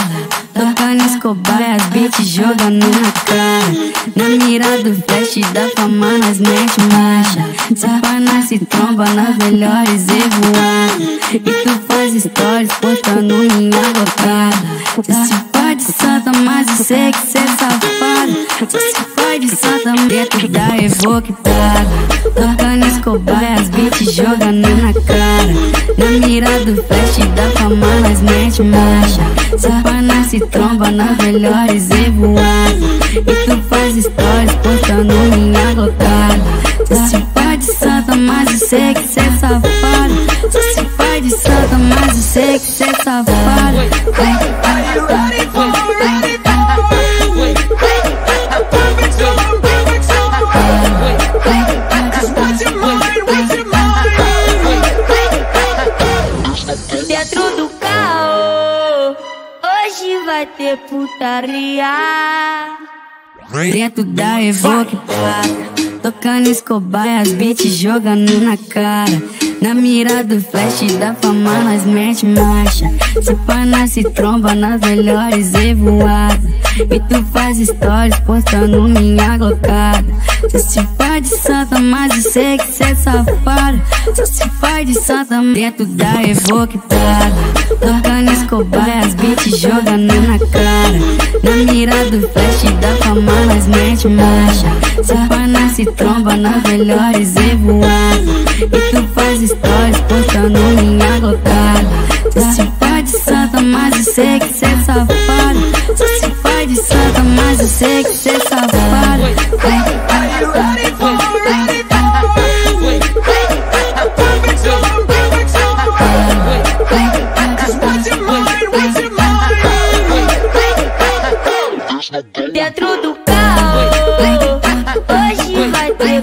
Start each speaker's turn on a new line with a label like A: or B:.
A: Tocando Escobar, as beats jogando na cara. Na mira do flash da fama nós mete marcha. Se pá nós se tromba nas melhores revoadas. E tu faz stories postando minha locada. Cê se faz de santa, mas eu sei que cê é safado. Cê se faz de santa, dentro da revoltada. Tocando Escobar, as beats jogando na cara. Na mira do flash da fama nós mete marcha. Se pá nós se tromba nas melhores revoadas. E tu faz stories postando minha locada. Cê se faz de santa, mas eu sei que cê é safado. Cê se faz de santa, mas eu sei que cê é safado.
B: Dentro do carro, hoje vai ter putaria.
A: Dentro da revoltada, tocando Escobar, as beats jogando na cara. Na mira do flash da fama nós mete marcha. Se pá nós se tromba nas melhores revoadas. E tu faz stories postando minha locada. Cê se faz de santa, mas eu sei que cê é safado. Cê se faz de santa dentro da revoltada. Tocando Escobar, as beats jogando na cara. Na mira do flash da fama nós mete marcha. Se pá nós se tromba nas melhores revoadas. E tu faz stories postando minha locada. Cê se faz de santa, mas eu sei que cê é safado. Cê se faz de santa, mas eu sei que cê é safado.
B: Dentro do carro, hoje vai ter